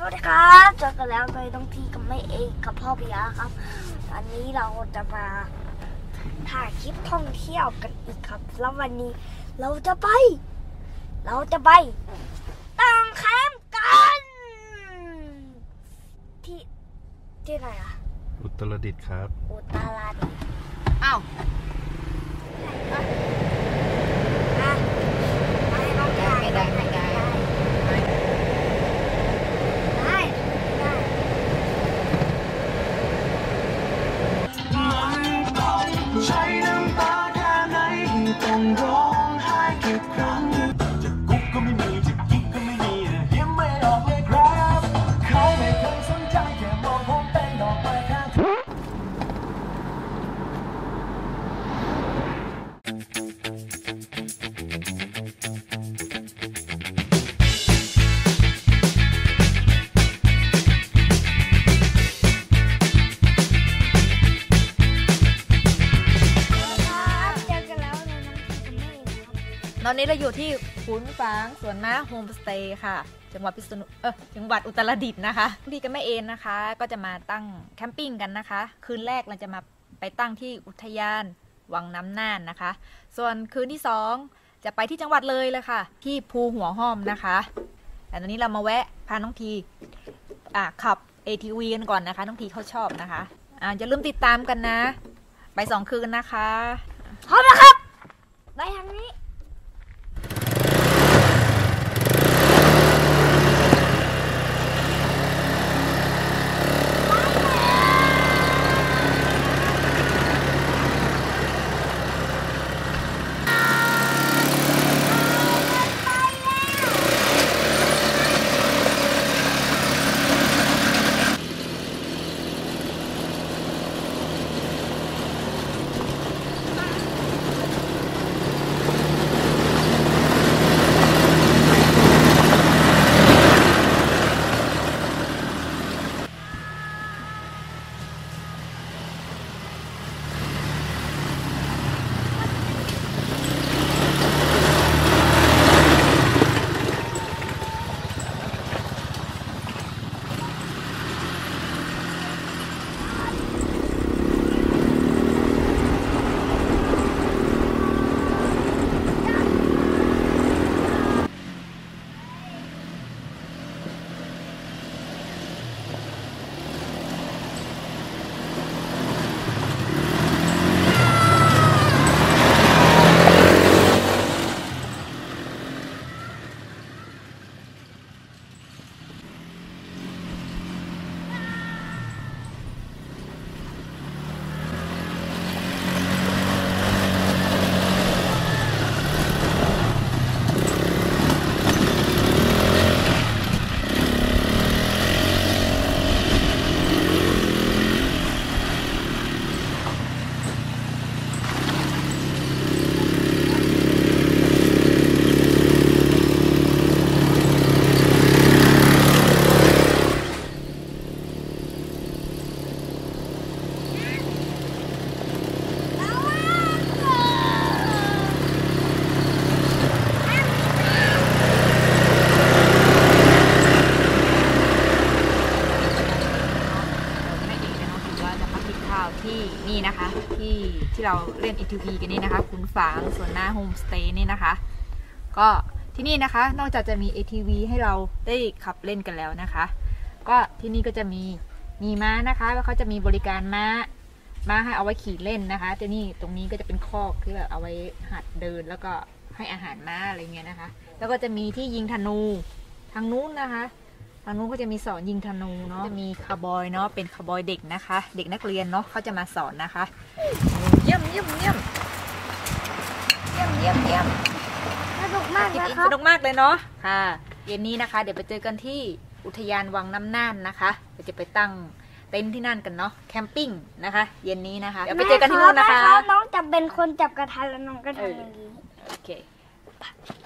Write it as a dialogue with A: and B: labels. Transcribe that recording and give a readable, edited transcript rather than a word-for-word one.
A: วัสดีครับเจอกันแล้วโดยน้องทีกับแม่เอกกับพ่อปิยะครับวันนี้เราจะมาถ่ายคลิปท่องเที่ยวกันอีกครับแล้ววันนี้เราจะไปตั้งแคมป์กันที่ไหนอะ
B: อุตรดิตถ์ครับ
A: อุตรดิตถ์
C: อ้าวไม่ได้
D: ใช้น้ำตาแค่ไหนต้องร้องไห้กี่ครั้งจะกุ๊กก็ไม่มีจะกิ๊กก็ไม่มียิ้มไม่ออกเลยครับเขาไม่เคยสนใจแค่มองผมเป็นดอกไม้ข้าง
C: ตอนนี้เราอยู่ที่ขุนฝางสวนม้าโฮมสเตย์ค่ะจังหวัดจังหวัดอุตรดิตถ์นะคะพี่กับแม่เอ็นนะคะก็จะมาตั้งแคมปิ้งกันนะคะคืนแรกเราจะมาไปตั้งที่อุทยานวังน้ำน่านนะคะส่วนคืนที่2จะไปที่จังหวัดเลยค่ะที่ภูหัวห้อมนะคะแต่ตอนนี้เรามาแวะพาน้องทีขับ ATV กันก่อนนะคะน้องทีเขาชอบนะคะอย่าลืมติดตามกันนะไป2 คืนนะคะ
A: พร้อมแล้วครับไปทางนี้
C: ที่นี่นะคะที่เราเล่น ATV กันนี่นะคะขุนฝางสวนม้าโฮมสเตย์นี่นะคะก็ที่นี่นะคะนอกจากจะมี ATV ให้เราได้ขับเล่นกันแล้วนะคะก็ที่นี่ก็จะมีม้านะคะแล้วเขาจะมีบริการม้าให้เอาไว้ขี่เล่นนะคะแต่นี่ตรงนี้ก็จะเป็นคอกที่แบบเอาไว้หัดเดินแล้วก็ให้อาหารม้าอะไรเงี้ยนะคะแล้วก็จะมีที่ยิงธนูทางนู้นนะคะทางนู้นก็จะมีสอนยิงธนูเนาะจะมีคาวบอยเนาะเป็นคาวบอยเด็กนะคะเด็กนักเรียนเนาะเขาจะมาสอนนะคะเยี่ยม
A: สนุกมากนะครับ
C: สนุกมากเลยเนาะค่ะเย็นนี้นะคะเดี๋ยวไปเจอกันที่อุทยานวังน้ำน่านนะคะเดี๋ยวจะไปตั้งเต็นท์ที่นั่นกันเนาะแคมปิ้งนะคะเย็นนี้นะคะเดี๋ยวไปเจอกันที่นู่นนะคะ
A: น้องจะเป็นคนจับกระทะแล้วน้องก็ทำอย่างนี้
C: โอเค